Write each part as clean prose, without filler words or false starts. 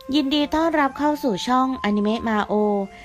ยินดีต้อนรับเข้าสู่ช่องอนิเมะมาโอ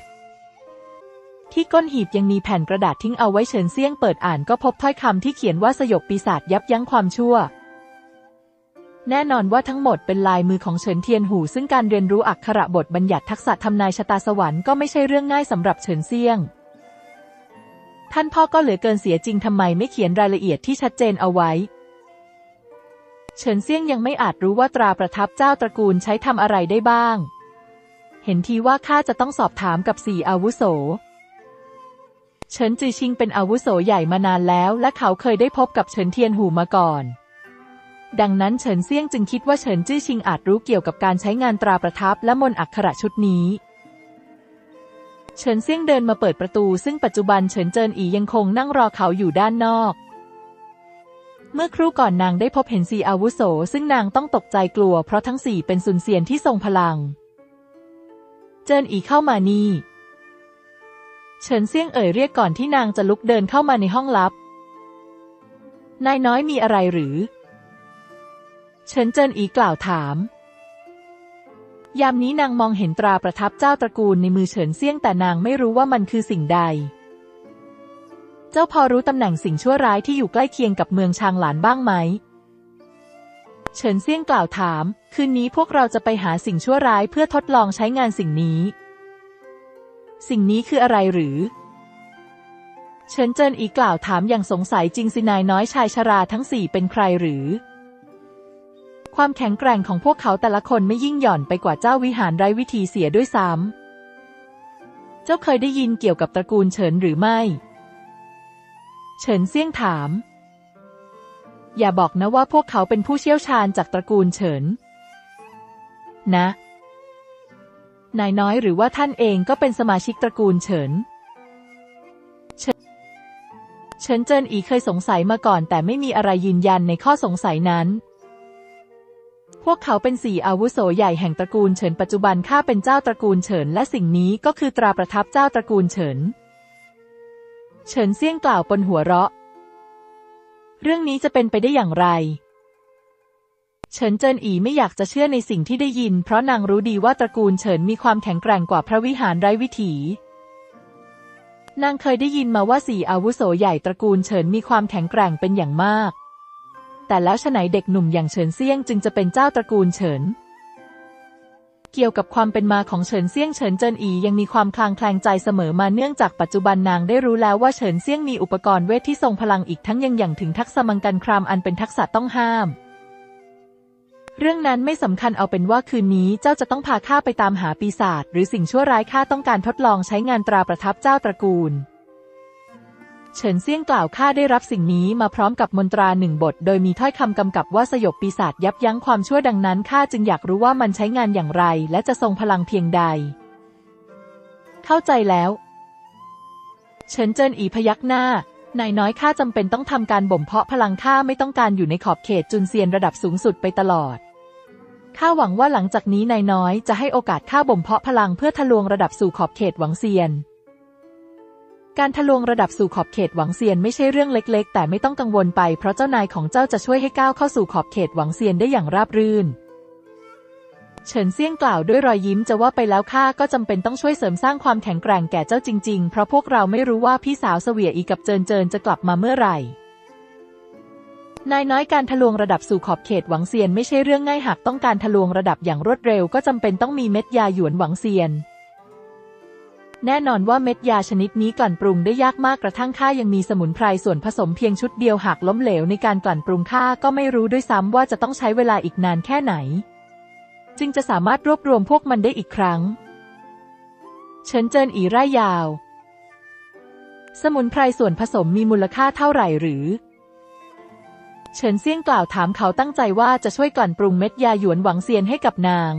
ที่ก้นหีบยังมีแผ่นกระดาษทิ้งเอาไว้เฉินเซี่ยงเปิดอ่านก็พบถ้อยคำที่เขียนว่าสยบปีศาจยับยั้งความชั่วแน่นอนว่าทั้งหมดเป็นลายมือของเฉินเทียนหูซึ่งการเรียนรู้อักขระบทบัญญัติทักษะทำนายชะตาสวรรค์ก็ไม่ใช่เรื่องง่ายสำหรับเฉินเซี่ยงท่านพ่อก็เหลือเกินเสียจริงทำไมไม่เขียนรายละเอียดที่ชัดเจนเอาไว้เฉินเซี่ยงยังไม่อาจรู้ว่าตราประทับเจ้าตระกูลใช้ทำอะไรได้บ้างเห็นทีว่าข้าจะต้องสอบถามกับสี่อาวุโสเฉินจือชิงเป็นอาวุโสใหญ่มานานแล้วและเขาเคยได้พบกับเฉินเทียนหูมาก่อนดังนั้นเฉินเซี่ยงจึงคิดว่าเฉินจื้อชิงอาจรู้เกี่ยวกับการใช้งานตราประทับและมนต์อักขระชุดนี้เฉินเซี่ยงเดินมาเปิดประตูซึ่งปัจจุบันเฉินเจินอียังคงนั่งรอเขาอยู่ด้านนอกเมื่อครู่ก่อนนางได้พบเห็นสี่อาวุโสซึ่งนางต้องตกใจกลัวเพราะทั้งสี่เป็นซุนเซียนที่ทรงพลังเจินอีเข้ามานี่เฉินเซี่ยงเอ่ยเรียกก่อนที่นางจะลุกเดินเข้ามาในห้องลับนายน้อยมีอะไรหรือเฉินเจินอีกล่าวถามยามนี้นางมองเห็นตราประทับเจ้าตระกูลในมือเฉินเซี่ยงแต่นางไม่รู้ว่ามันคือสิ่งใดเจ้าพอรู้ตำแหน่งสิ่งชั่วร้ายที่อยู่ใกล้เคียงกับเมืองชางหลานบ้างไหมเฉินเซี่ยงกล่าวถามคืนนี้พวกเราจะไปหาสิ่งชั่วร้ายเพื่อทดลองใช้งานสิ่งนี้สิ่งนี้คืออะไรหรือเฉินเจินอีกล่าวถามอย่างสงสัยจริงสินายน้อยชายชราทั้งสี่เป็นใครหรือความแข็งแกร่งของพวกเขาแต่ละคนไม่ยิ่งหย่อนไปกว่าเจ้าวิหารไร้วิธีเสียด้วยซ้ำเจ้าเคยได้ยินเกี่ยวกับตระกูลเฉินหรือไม่เฉินเซี่ยงถามอย่าบอกนะว่าพวกเขาเป็นผู้เชี่ยวชาญจากตระกูลเฉินนะนายน้อยหรือว่าท่านเองก็เป็นสมาชิกตระกูลเฉินเฉินเจินอีเคยสงสัยมาก่อนแต่ไม่มีอะไรยืนยันในข้อสงสัยนั้นพวกเขาเป็นสี่อาวุโสใหญ่แห่งตระกูลเฉินปัจจุบันข้าเป็นเจ้าตระกูลเฉินและสิ่งนี้ก็คือตราประทับเจ้าตระกูลเฉินเฉินเซี่ยงกล่าวปนหัวเราะเรื่องนี้จะเป็นไปได้อย่างไรเฉินเจินอีไม่อยากจะเชื่อในสิ่งที่ได้ยินเพราะนางรู้ดีว่าตระกูลเฉินมีความแข็งแกร่งกว่าพระวิหารไร้วิถีนางเคยได้ยินมาว่าสี่อาวุโสใหญ่ตระกูลเฉินมีความแข็งแกร่งเป็นอย่างมากแต่แล้วฉะไหนเด็กหนุ่มอย่างเฉินเซี่ยงจึงจะเป็นเจ้าตระกูลเฉินเกี่ยวกับความเป็นมาของเฉินเซี่ยงเฉินเจินอียังมีความคลางแคลงใจเสมอมาเนื่องจากปัจจุบันนางได้รู้แล้วว่าเฉินเซี่ยงมีอุปกรณ์เวทที่ทรงพลังอีกทั้งยังอย่างถึงทักษะมังกรครามอันเป็นทักษะต้องห้ามเรื่องนั้นไม่สำคัญเอาเป็นว่าคืนนี้เจ้าจะต้องพาข้าไปตามหาปีศาจหรือสิ่งชั่วร้ายข้าต้องการทดลองใช้งานตราประทับเจ้าตระกูลเฉินเซี่ยงกล่าวข้าได้รับสิ่งนี้มาพร้อมกับมนตราหนึ่งบทโดยมีถ้อยคำกำกับว่าสยบปีศาจยับยั้งความชั่วดังนั้นข้าจึงอยากรู้ว่ามันใช้งานอย่างไรและจะทรงพลังเพียงใดเข้าใจแล้วเฉินเจินอีพยักหน้านายน้อยข้าจำเป็นต้องทำการบ่มเพาะพลังข้าไม่ต้องการอยู่ในขอบเขตจุนเซียนระดับสูงสุดไปตลอดข้าหวังว่าหลังจากนี้นายน้อยจะให้โอกาสข้าบ่มเพาะพลังเพื่อทะลวงระดับสู่ขอบเขตหวังเซียนการทะลวงระดับสู่ขอบเขตหวังเซียนไม่ใช่เรื่องเล็กๆแต่ไม่ต้องกังวลไปเพราะเจ้านายของเจ้าจะช่วยให้ก้าวเข้าสู่ขอบเขตหวังเซียนได้อย่างราบรื่นเฉินเซี่ยงกล่าวด้วยรอยยิ้มจะว่าไปแล้วข้าก็จำเป็นต้องช่วยเสริมสร้างความแข็งแกร่งแก่เจ้าจริงๆเพราะพวกเราไม่รู้ว่าพี่สาวเสวียอีกับเจินจะกลับมาเมื่อไหร่นายน้อยการทะลวงระดับสู่ขอบเขตหวังเซียนไม่ใช่เรื่องง่ายหากต้องการทะลวงระดับอย่างรวดเร็วก็จำเป็นต้องมีเม็ดยาหยวนหวังเซียนแน่นอนว่าเม็ดยาชนิดนี้กลั่นปรุงได้ยากมากกระทั่งข้ายังมีสมุนไพรส่วนผสมเพียงชุดเดียวหากล้มเหลวในการกลั่นปรุงข้าก็ไม่รู้ด้วยซ้ำว่าจะต้องใช้เวลาอีกนานแค่ไหนจึงจะสามารถรวบรวมพวกมันได้อีกครั้งเฉินเจินอีร่ายยาวสมุนไพรส่วนผสมมีมูลค่าเท่าไหร่หรือเฉินเซี่ยงกล่าวถามเขาตั้งใจว่าจะช่วยกลั่นปรุงเม็ดยาหยวนหวังเซียนให้กับนาง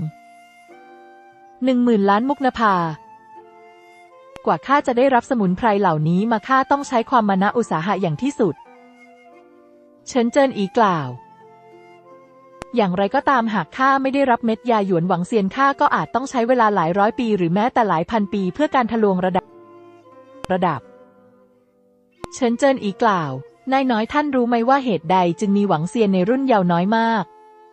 10,000 ล้านมุกนภากว่าข้าจะได้รับสมุนไพรเหล่านี้มาข้าต้องใช้ความมานะอุตสาหะอย่างที่สุดเฉินเจินอีกล่าวอย่างไรก็ตามหากข้าไม่ได้รับเม็ดยาหยวนหวังเซียนข้าก็อาจต้องใช้เวลาหลายร้อยปีหรือแม้แต่หลายพันปีเพื่อการทะลวงระดับเฉินเจินอีกล่าวนายน้อยท่านรู้ไหมว่าเหตุใดจึงมีหวังเซียนในรุ่นเยาว์น้อยมาก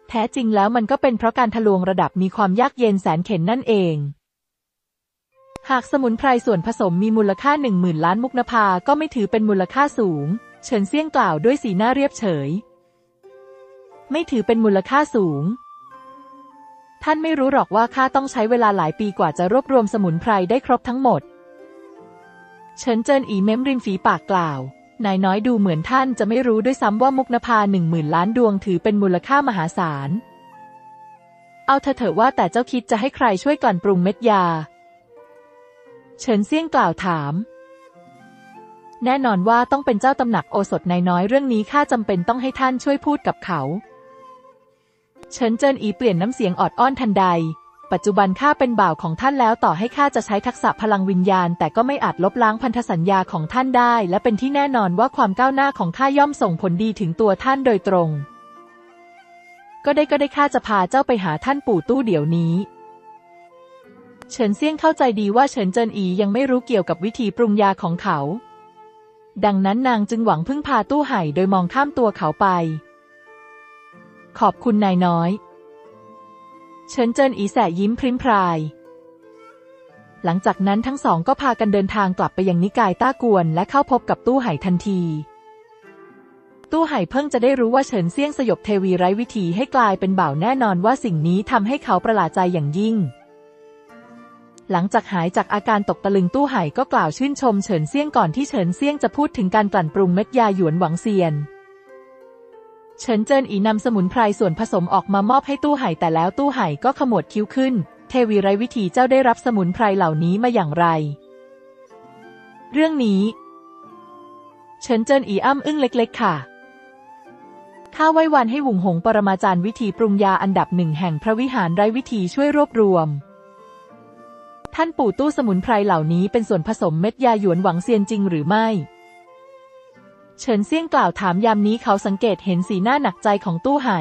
แท้จริงแล้วมันก็เป็นเพราะการทะลวงระดับมีความยากเย็นแสนเข็ญนั่นเองหากสมุนไพรส่วนผสมมีมูลค่า10,000 ล้านมุกนภาก็ไม่ถือเป็นมูลค่าสูงเฉินเซี่ยงกล่าวด้วยสีหน้าเรียบเฉยไม่ถือเป็นมูลค่าสูงท่านไม่รู้หรอกว่าข้าต้องใช้เวลาหลายปีกว่าจะรวบรวมสมุนไพรได้ครบทั้งหมดเฉินเจิ้นอีเม้มริมฝีปากกล่าวนายน้อยดูเหมือนท่านจะไม่รู้ด้วยซ้ำว่ามุกนภา10,000 ล้านดวงถือเป็นมูลค่ามหาศาลเอาเถอะว่าแต่เจ้าคิดจะให้ใครช่วยกลั่นปรุงเม็ดยาเฉินเซี่ยงกล่าวถามแน่นอนว่าต้องเป็นเจ้าตำหนักโอสถนายน้อยเรื่องนี้ข้าจำเป็นต้องให้ท่านช่วยพูดกับเขาเฉินเจิ้นอีเปลี่ยนน้ำเสียงออดอ้อนทันใดปัจจุบันข้าเป็นบ่าวของท่านแล้วต่อให้ข้าจะใช้ทักษะพลังวิญญาณแต่ก็ไม่อาจลบล้างพันธสัญญาของท่านได้และเป็นที่แน่นอนว่าความก้าวหน้าของข้าย่อมส่งผลดีถึงตัวท่านโดยตรงก็ได้ข้าจะพาเจ้าไปหาท่านปู่ตู้เดี๋ยวนี้เฉินเซี่ยงเข้าใจดีว่าเฉินเจิ้นอียังไม่รู้เกี่ยวกับวิธีปรุงยาของเขาดังนั้นนางจึงหวังพึ่งพาตู้ไห่โดยมองข้ามตัวเขาไปขอบคุณนายน้อยเฉินเจิ้นอีแสยิ้มพริ้มพรายหลังจากนั้นทั้งสองก็พากันเดินทางกลับไปยังนิกายต้ากวนและเข้าพบกับตู้ไห่ทันทีตู้ไห่เพิ่งจะได้รู้ว่าเฉินเซี่ยงสยบเทวีไร้วิธีให้กลายเป็นบ่าวแน่นอนว่าสิ่งนี้ทำให้เขาประหลาดใจอย่างยิ่งหลังจากหายจากอาการตกตะลึงตู้ไห่ก็กล่าวชื่นชมเฉินเซี่ยงก่อนที่เฉินเซี่ยงจะพูดถึงการกลั่นปรุงเม็ดยาหยวนหวังเซียนเฉินเจิ้นอีนำสมุนไพรส่วนผสมออกมามอบให้ตู้ไห่แต่แล้วตู้ไห่ก็ขมวดคิ้วขึ้นเทวีไร้วิธีเจ้าได้รับสมุนไพรเหล่านี้มาอย่างไรเรื่องนี้เฉินเจิ้นอีอ้ำอึ้งเล็กๆค่ะข้าไว้วันให้หวุ่งหงปรมาจารย์วิธีปรุงยาอันดับหนึ่งแห่งพระวิหารไร้วิธีช่วยรวบรวมท่านปู่ตู้สมุนไพรเหล่านี้เป็นส่วนผสมเม็ดยาหยวนหวังเซียนจริงหรือไม่เฉินเซี่ยงกล่าวถามยามนี้เขาสังเกตเห็นสีหน้าหนักใจของตู้ไห่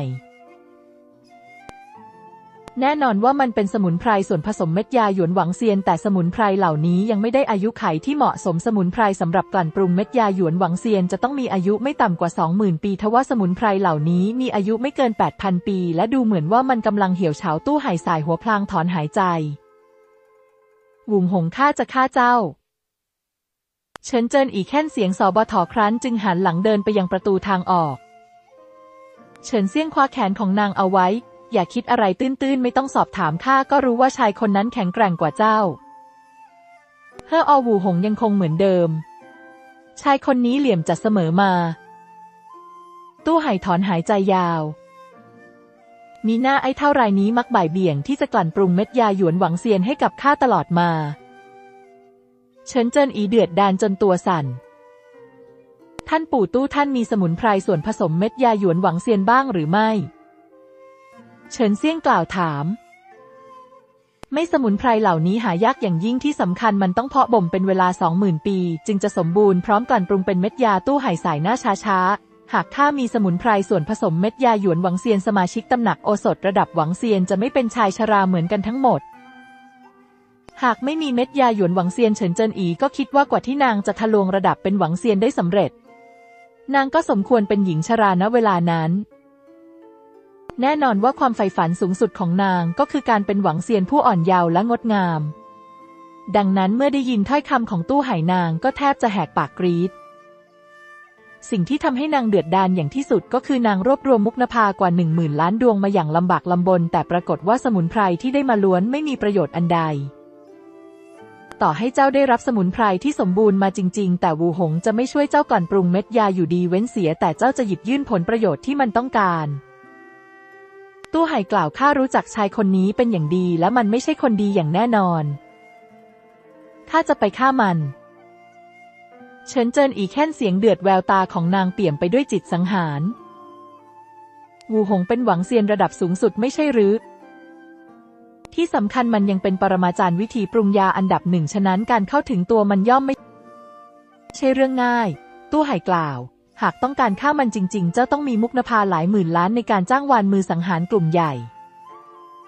แน่นอนว่ามันเป็นสมุนไพรส่วนผสมเม็ดยาหยวนหวังเซียนแต่สมุนไพรเหล่านี้ยังไม่ได้อายุขัยที่เหมาะสมสมุนไพรสำหรับกลั่นปรุงเม็ดยาหยวนหวังเซียนจะต้องมีอายุไม่ต่ำกว่า 20,000 ปีทว่าสมุนไพรเหล่านี้มีอายุไม่เกิน 8,000 ปีและดูเหมือนว่ามันกำลังเหี่ยวเฉาตู้ไห่สายหัวพลางถอนหายใจหวุ่งหงข้าจะฆ่าเจ้าเฉินเจิ้นอีแค่นเสียงสบถครั้นจึงหันหลังเดินไปยังประตูทางออกเฉินเซี่ยงคว้าแขนของนางเอาไว้อย่าคิดอะไรตื้นๆไม่ต้องสอบถามข้าก็รู้ว่าชายคนนั้นแข็งแกร่งกว่าเจ้าเฮ่ออวูหงยังคงเหมือนเดิมชายคนนี้เหลี่ยมจัดเสมอมาตู้ไห่ถอนหายใจยาวมีหน้าไอ้เท่ารายนี้มักบ่ายเบี่ยงที่จะกลั่นปรุงเม็ดยาหยวนหวังเซียนให้กับข้าตลอดมาเฉินเจิ้นอีเดือดดาลจนตัวสั่นท่านปู่ตู้ท่านมีสมุนไพรส่วนผสมเม็ดยาหยวนหวังเซียนบ้างหรือไม่เฉินเซี่ยงกล่าวถามไม่สมุนไพรเหล่านี้หายากอย่างยิ่งที่สำคัญมันต้องเพาะบ่มเป็นเวลา 20,000 ปีจึงจะสมบูรณ์พร้อมกลั่นปรุงเป็นเม็ดยาตู้ไห่สายหน้าช้าหากข้ามีสมุนไพรส่วนผสมเม็ดยาหยวนหวังเซียนสมาชิกตำหนักโอสถระดับหวังเซียนจะไม่เป็นชายชราเหมือนกันทั้งหมดหากไม่มีเม็ดยาหยวนหวังเซียนเฉินเจิ้นอีก็คิดว่ากว่าที่นางจะทะลวงระดับเป็นหวังเซียนได้สำเร็จนางก็สมควรเป็นหญิงชราณเวลานั้นแน่นอนว่าความใฝ่ฝันสูงสุดของนางก็คือการเป็นหวังเซียนผู้อ่อนเยาว์และงดงามดังนั้นเมื่อได้ยินถ้อยคำของตู้ไห่นางก็แทบจะแหกปากกรีดสิ่งที่ทำให้นางเดือดดาลอย่างที่สุดก็คือนางรวบรวมมุกนภากว่า10,000 ล้านดวงมาอย่างลำบากลำบนแต่ปรากฏว่าสมุนไพรที่ได้มาล้วนไม่มีประโยชน์อันใดต่อให้เจ้าได้รับสมุนไพรที่สมบูรณ์มาจริงๆแต่วูหงจะไม่ช่วยเจ้ากลั่นปรุงเม็ดยาอยู่ดีเว้นเสียแต่เจ้าจะหยิบยื่นผลประโยชน์ที่มันต้องการตู้ไห่กล่าวข้ารู้จักชายคนนี้เป็นอย่างดีและมันไม่ใช่คนดีอย่างแน่นอนข้าจะไปฆ่ามันเฉินเจิ้นอีแค่นเสียงเดือดแววตาของนางเปี่ยมไปด้วยจิตสังหารวูหงเป็นหวังเซียนระดับสูงสุดไม่ใช่หรือที่สำคัญมันยังเป็นปรมาจารย์วิธีปรุงยาอันดับหนึ่งฉะนั้นการเข้าถึงตัวมันย่อมไม่ใช่เรื่องง่ายตู้ไห่กล่าวหากต้องการฆ่ามันจริงๆเจ้าต้องมีมุกนภาหลายหมื่นล้านในการจ้างวานมือสังหารกลุ่มใหญ่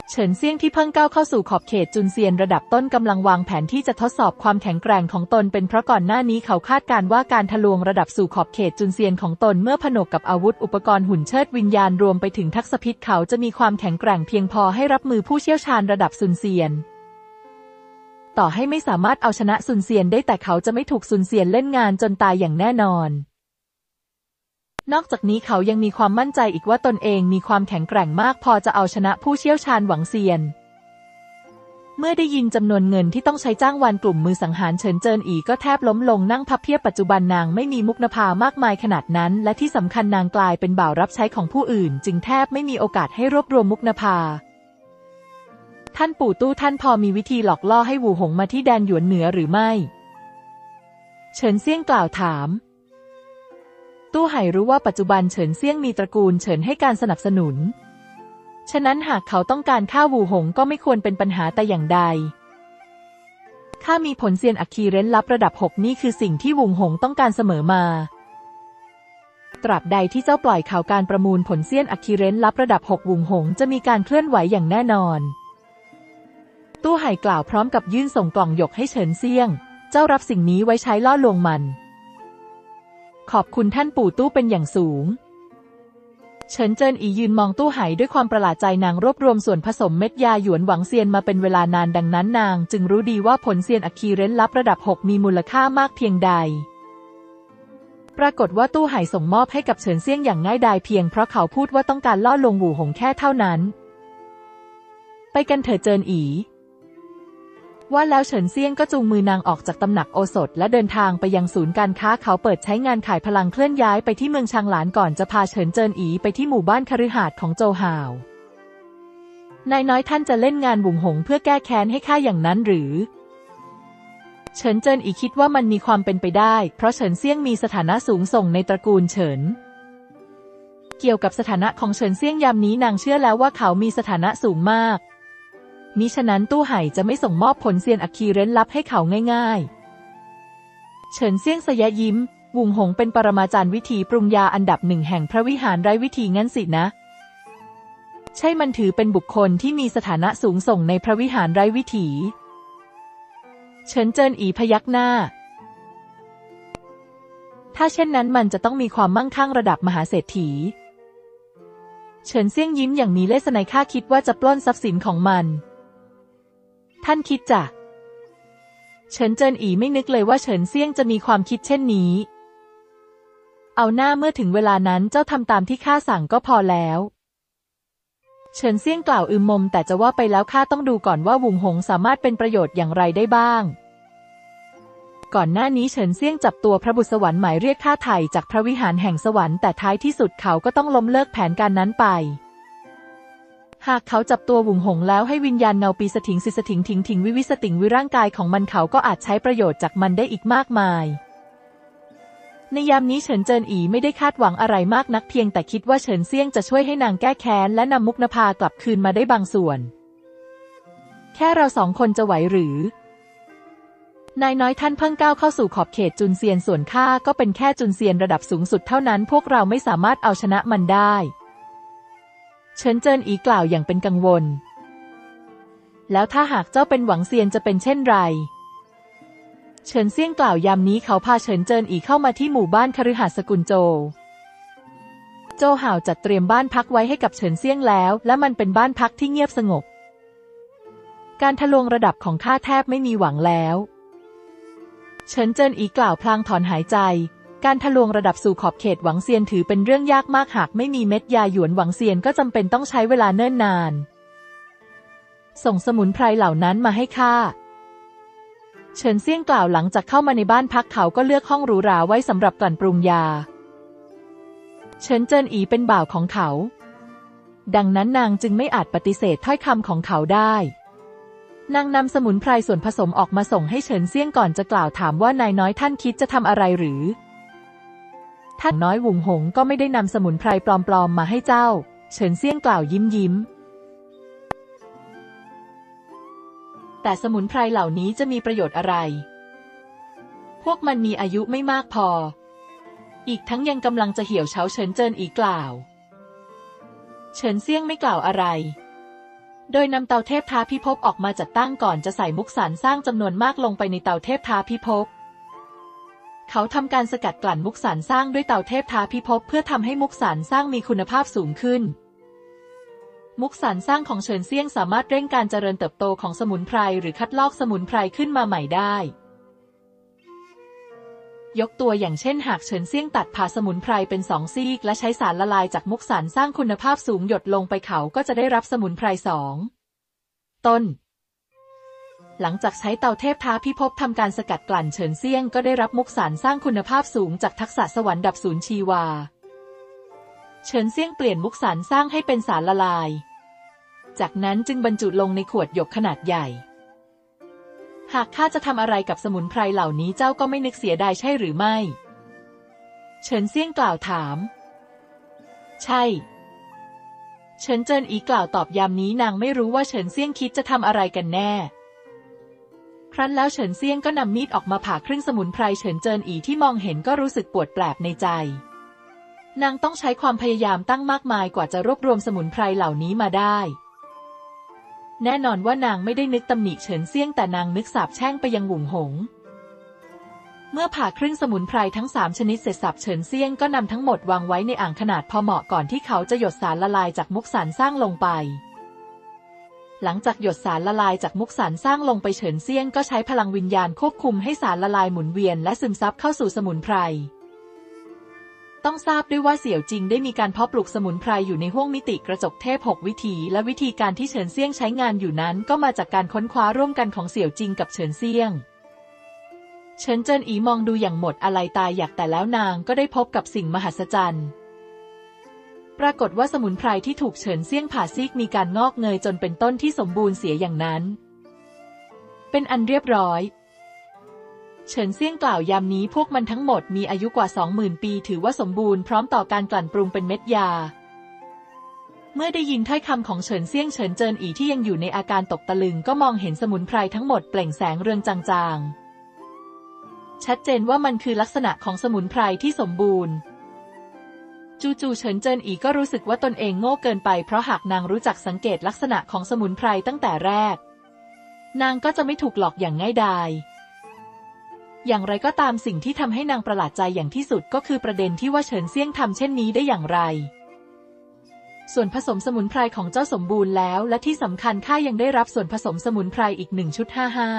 เฉินเซี่ยงที่เพิ่งก้าวเข้าสู่ขอบเขตจุนเซียนระดับต้นกำลังวางแผนที่จะทดสอบความแข็งแกร่งของตนเป็นเพราะก่อนหน้านี้เขาคาดการณ์ว่าการทะลวงระดับสู่ขอบเขตจุนเซียนของตนเมื่อผนวกกับอาวุธอุปกรณ์หุ่นเชิดวิญญาณรวมไปถึงทักษะพิษเขาจะมีความแข็งแกร่งเพียงพอให้รับมือผู้เชี่ยวชาญระดับซุนเซียนต่อให้ไม่สามารถเอาชนะซุนเซียนได้แต่เขาจะไม่ถูกซุนเซียนเล่นงานจนตายอย่างแน่นอนนอกจากนี้เขายังมีความมั่นใจอีกว่าตนเองมีความแข็งแกร่งมากพอจะเอาชนะผู้เชี่ยวชาญหวังเซียนเมื่อได้ยินจำนวนเงินที่ต้องใช้จ้างวานกลุ่มมือสังหารเฉินเจินอีก็แทบล้มลงนั่งพับเพียบปัจจุบันนางไม่มีมุกนภามากมายขนาดนั้นและที่สำคัญนางกลายเป็นบ่าวรับใช้ของผู้อื่นจึงแทบไม่มีโอกาสให้รวบรวมมุกนภาท่านปู่ตู้ท่านพอมีวิธีหลอกล่อให้วูหงมาที่แดนหยวนเหนือหรือไม่เฉินเซี่ยงกล่าวถามตู้ไห่รู้ว่าปัจจุบันเฉินเซี่ยงมีตระกูลเฉินให้การสนับสนุนฉะนั้นหากเขาต้องการฆ่าวูหงก็ไม่ควรเป็นปัญหาแต่อย่างใดข้ามีผลเซียนอัคคีเร้นลับระดับ6นี่คือสิ่งที่วูหงต้องการเสมอมาตราบใดที่เจ้าปล่อยข่าวการประมูลผลเซียนอัคคีเร้นลับระดับ6วูหงจะมีการเคลื่อนไหวอย่างแน่นอนตู้ไห่กล่าวพร้อมกับยื่นส่งกล่องหยกให้เฉินเซี่ยงเจ้ารับสิ่งนี้ไว้ใช้ล่อลวงมันขอบคุณท่านปู่ตู้เป็นอย่างสูงเฉินเจินอียืนมองตู้ไห่ด้วยความประหลาดใจนางรวบรวมส่วนผสมเม็ดยาหยวนหวังเซียนมาเป็นเวลานานดังนั้นนางจึงรู้ดีว่าผลเซียนอัคคีเร้นลับระดับ6มีมูลค่ามากเพียงใดปรากฏว่าตู้ไห่ส่งมอบให้กับเฉินเซี่ยงอย่างง่ายดายเพียงเพราะเขาพูดว่าต้องการล่อลวงวูหงแค่เท่านั้นไปกันเถิดเจินอีว่าแล้วเฉินเซี่ยงก็จูงมือนางออกจากตำหนักโอสถและเดินทางไปยังศูนย์การค้าเขาเปิดใช้งานขายพลังเคลื่อนย้ายไปที่เมืองชางหลานก่อนจะพาเฉินเจินอีไปที่หมู่บ้านคฤหาสน์ของโจฮาวนายน้อยท่านจะเล่นงานบุ๋งหงเพื่อแก้แค้นให้ข้าอย่างนั้นหรือเฉินเจินอีคิดว่ามันมีความเป็นไปได้เพราะเฉินเซี่ยงมีสถานะสูงส่งในตระกูลเฉินเกี่ยวกับสถานะของเฉินเซี่ยงยามนี้นางเชื่อแล้วว่าเขามีสถานะสูงมากมิฉะนั้นตู้ไห่จะไม่ส่งมอบผลเซียนอัคคีเร้นลับให้เขาง่ายๆเฉินเซี่ยงสยะยิ้มวูหงเป็นปรมาจารย์วิธีปรุงยาอันดับ1แห่งพระวิหารไร้วิธีงั้นสินะใช่มันถือเป็นบุคคลที่มีสถานะสูงส่งในพระวิหารไร้วิถีเฉินเจินอีพยักหน้าถ้าเช่นนั้นมันจะต้องมีความมั่งคั่งระดับมหาเศรษฐีเฉินเซี่ยงยิ้มอย่างมีเลสไนข้าคิดว่าจะปล้นทรัพย์สินของมันท่านคิดจะเฉินเจินอีไม่นึกเลยว่าเฉินเซี่ยงจะมีความคิดเช่นนี้เอาหน้าเมื่อถึงเวลานั้นเจ้าทำตามที่ข้าสั่งก็พอแล้วเฉินเซี่ยงกล่าวมมแต่จะว่าไปแล้วข้าต้องดูก่อนว่าวูหงสามารถเป็นประโยชน์อย่างไรได้บ้างก่อนหน้านี้เฉินเซี่ยงจับตัวพระบุตรสวรรค์หมายเรียกค่าไถ่จากพระวิหารแห่งสวรรค์แต่ท้ายที่สุดเขาก็ต้องล้มเลิกแผนการนั้นไปหากเขาจับตัววูหงแล้วให้วิญญาณเงาปีสถิงสิสถิงถิงถิงวิวิสติงวิร่างกายของมันเขาก็อาจใช้ประโยชน์จากมันได้อีกมากมายในยามนี้เฉินเจินอีไม่ได้คาดหวังอะไรมากนักเพียงแต่คิดว่าเฉินเซี่ยงจะช่วยให้นางแก้แค้นและนำมุกนภากลับคืนมาได้บางส่วนแค่เรา2คนจะไหวหรือนายน้อยท่านเพิ่งก้าวเข้าสู่ขอบเขตจุนเซียนส่วนข้าก็เป็นแค่จุนเซียนระดับสูงสุดเท่านั้นพวกเราไม่สามารถเอาชนะมันได้เฉินเจินอีกล่าวอย่างเป็นกังวลแล้วถ้าหากเจ้าเป็นหวังเซียนจะเป็นเช่นไรเฉินเซี่ยงกล่าวยามนี้เขาพาเฉินเจินอีเข้ามาที่หมู่บ้านคฤหาสน์สกุลโจห่าวจัดเตรียมบ้านพักไว้ให้กับเฉินเซี่ยงแล้วและมันเป็นบ้านพักที่เงียบสงบการทะลวงระดับของข้าแทบไม่มีหวังแล้วเฉินเจินอีกล่าวพลางถอนหายใจการทะลวงระดับสู่ขอบเขตหวังเซียนถือเป็นเรื่องยากมากหากไม่มีเม็ดยาหยวนหวังเซียนก็จำเป็นต้องใช้เวลาเนิ่นนานส่งสมุนไพรเหล่านั้นมาให้ข้าเฉินเซี่ยงกล่าวหลังจากเข้ามาในบ้านพักเขาก็เลือกห้องหรูหราไว้สำหรับกลั่นปรุงยาเฉินเจินอีเป็นบ่าวของเขาดังนั้นนางจึงไม่อาจปฏิเสธถ้อยคำของเขาได้นางนำสมุนไพรส่วนผสมออกมาส่งให้เฉินเซี่ยงก่อนจะกล่าวถามว่านายน้อยท่านคิดจะทำอะไรหรือท่านน้อยวูหงก็ไม่ได้นำสมุนไพรปลอมๆมาให้เจ้าเฉินเซี่ยงกล่าวยิ้มแต่สมุนไพรเหล่านี้จะมีประโยชน์อะไรพวกมันมีอายุไม่มากพออีกทั้งยังกำลังจะเหี่ยวเฉาเฉินเจินอีกกล่าวเฉินเซี่ยงไม่กล่าวอะไรโดยนำเตาเทพท้าพิภพออกมาจัดตั้งก่อนจะใส่มุกสารสร้างจำนวนมากลงไปในเตาเทพท้าพิภพเขาทำการสกัดกลั่นมุกสารสร้างด้วยเตาเทพท้าพิภพเพื่อทำให้มุกสารสร้างมีคุณภาพสูงขึ้นมุกสารสร้างของเฉินเซี่ยงสามารถเร่งการเจริญเติบโตของสมุนไพรหรือคัดลอกสมุนไพรขึ้นมาใหม่ได้ยกตัวอย่างเช่นหากเฉินเซี่ยงตัดผ่าสมุนไพรเป็น2 ซีกและใช้สารละลายจากมุกสารสร้างคุณภาพสูงหยดลงไปเขาก็จะได้รับสมุนไพร2 ต้นหลังจากใช้เตาเทพท้าพิภพทำการสกัดกลั่นเฉินเซี่ยงก็ได้รับมุกสารสร้างคุณภาพสูงจากทักษะสวรรค์ดับศูนย์ชีวาเฉินเซี่ยงเปลี่ยนมุกสารสร้างให้เป็นสารละลายจากนั้นจึงบรรจุลงในขวดหยกขนาดใหญ่หากข้าจะทำอะไรกับสมุนไพรเหล่านี้เจ้าก็ไม่นึกเสียดายใช่หรือไม่เฉินเซี่ยงกล่าวถามใช่เฉินเจิ้นอีกล่าวตอบยามนี้นางไม่รู้ว่าเฉินเซี่ยงคิดจะทำอะไรกันแน่ครั้นแล้วเฉินเซี่ยงก็นำมีดออกมาผ่าครึ่งสมุนไพรเฉินเจิ้นอีที่มองเห็นก็รู้สึกปวดแปลบในใจนางต้องใช้ความพยายามตั้งมากมายกว่าจะรวบรวมสมุนไพรเหล่านี้มาได้แน่นอนว่านางไม่ได้นึกตำหนิเฉินเซี่ยงแต่นางนึกสาปแช่งไปยังหวุ่งหงเมื่อผ่าครึ่งสมุนไพรทั้ง3 ชนิดเสร็จสับเฉินเซี่ยงก็นำทั้งหมดวางไว้ในอ่างขนาดพอเหมาะก่อนที่เขาจะหยดสารละลายจากมุกสารสร้างลงไปหลังจากหยดสารละลายจากมุกสารสร้างลงไปเฉินเซี่ยงก็ใช้พลังวิญญาณควบคุมให้สารละลายหมุนเวียนและซึมซับเข้าสู่สมุนไพรต้องทราบด้วยว่าเสี่ยวจิงได้มีการเพาะปลูกสมุนไพรอยู่ในห้วงมิติกระจกเทพ6 วิธีและวิธีการที่เฉินเซี่ยงใช้งานอยู่นั้นก็มาจากการค้นคว้าร่วมกันของเสี่ยวจิงกับเฉินเซี่ยงเฉินเจิ้นอีมองดูอย่างหมดอาลัยตายอยากแต่แล้วนางก็ได้พบกับสิ่งมหัศจรรย์ปรากฏว่าสมุนไพรที่ถูกเฉินเซี่ยงผ่าซีกมีการงอกเงยจนเป็นต้นที่สมบูรณ์เสียอย่างนั้นเป็นอันเรียบร้อยเฉินเซี่ยงกล่าวยามนี้พวกมันทั้งหมดมีอายุกว่า 20,000 ปีถือว่าสมบูรณ์พร้อมต่อการกลั่นปรุงเป็นเม็ดยาเมื่อได้ยินถ้อยคำของเฉินเซี่ยงเฉินเจิ้นอีที่ยังอยู่ในอาการตกตะลึงก็มองเห็นสมุนไพรทั้งหมดเปล่งแสงเรืองจางๆชัดเจนว่ามันคือลักษณะของสมุนไพรที่สมบูรณ์จู่ๆเฉินเจิ้นอีก็รู้สึกว่าตนเองโง่เกินไปเพราะหากนางรู้จักสังเกตลักษณะของสมุนไพรตั้งแต่แรกนางก็จะไม่ถูกหลอกอย่างง่ายดายอย่างไรก็ตามสิ่งที่ทำให้นางประหลาดใจอย่างที่สุดก็คือประเด็นที่ว่าเฉินเซี่ยงทำเช่นนี้ได้อย่างไรส่วนผสมสมุนไพรของเจ้าสมบูรณ์แล้วและที่สำคัญข้ายังได้รับส่วนผสมสมุนไพรอีก1 ชุด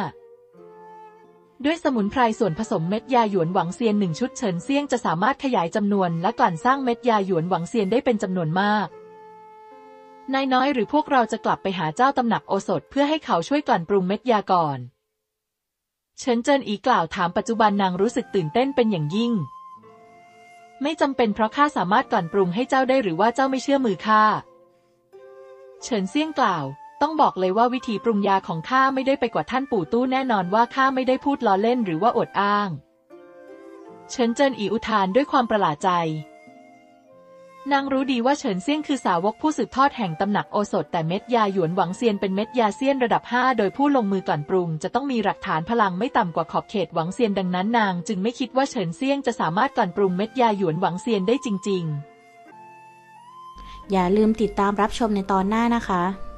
ด้วยสมุนไพรส่วนผสมเม็ดยาหยวนหวังเซียน1 ชุดเฉินเซี่ยงจะสามารถขยายจำนวนและกลั่นสร้างเม็ดยาหยวนหวังเซียนได้เป็นจำนวนมากนายน้อยหรือพวกเราจะกลับไปหาเจ้าตำหนักโอสถเพื่อให้เขาช่วยกลั่นปรุงเม็ดยาก่อนเฉินเจิ้นอีกล่าวถามปัจจุบันนางรู้สึกตื่นเต้นเป็นอย่างยิ่งไม่จำเป็นเพราะข้าสามารถกลั่นปรุงให้เจ้าได้หรือว่าเจ้าไม่เชื่อมือข้าเฉินเซี่ยงกล่าวต้องบอกเลยว่าวิธีปรุงยาของข้าไม่ได้ไปกว่าท่านปู่ตู้แน่นอนว่าข้าไม่ได้พูดล้อเล่นหรือว่าอวดอ้างเฉินเจิ้นอีอุทานด้วยความประหลาดใจนางรู้ดีว่าเฉินเซี่ยงคือสาวกผู้สืบทอดแห่งตำหนักโอสถแต่เม็ดยาหยวนหวังเซียนเป็นเม็ดยาเซียนระดับ5โดยผู้ลงมือกลั่นปรุงจะต้องมีหลักฐานพลังไม่ต่ำกว่าขอบเขตหวังเซียนดังนั้นนางจึงไม่คิดว่าเฉินเซี่ยงจะสามารถกลั่นปรุงเม็ดยาหยวนหวังเซียนได้จริงๆอย่าลืมติดตามรับชมในตอนหน้านะคะ